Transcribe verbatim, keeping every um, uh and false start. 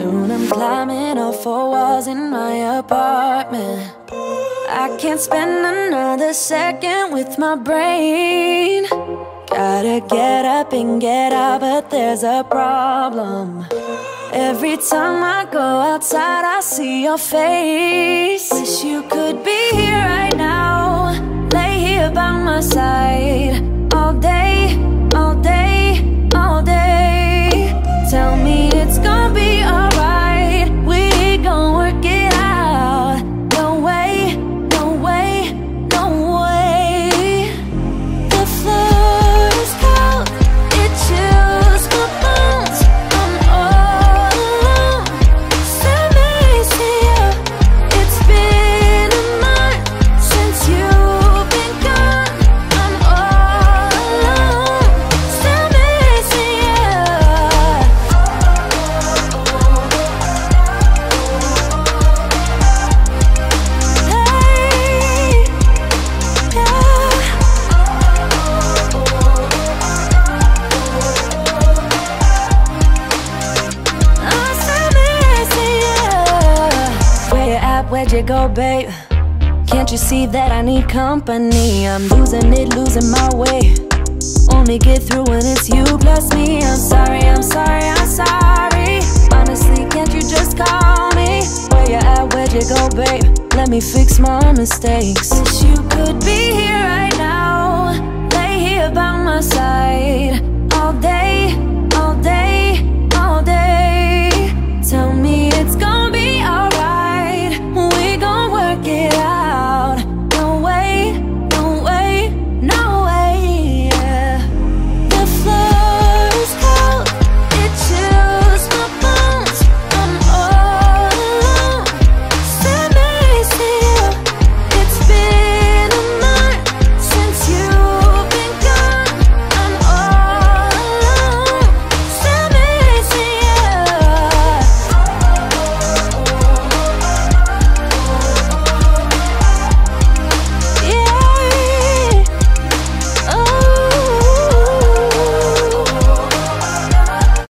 Soon I'm climbing all four walls in my apartment. I can't spend another second with my brain. Gotta get up and get out, but there's a problem. Every time I go outside, I see your face. Wish you could be here right now, lay here by my side, all day, all day, all day. Tell me it's gonna be alright, we gon' work it out. No way, no way, no way. The floor is cold, it chills my bones. I'm all alone, still missing you. It's been a month since you've been gone. I'm all alone, still missing you. Hey, yeah. I'm still missing you. Where you at? Where'd you go, babe? Can't you see that I need company? I'm losing it, losing my way. Only get through when it's you plus me. I'm sorry, I'm sorry, I'm sorry. Honestly, can't you just call me? Where you at? Where'd you go, babe? Let me fix my mistakes. Wish you could be here right now, lay here by my side.